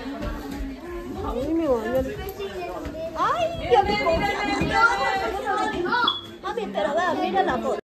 장님이 완전. Ay, yo me comí. Mami, pero vea, mira la foto.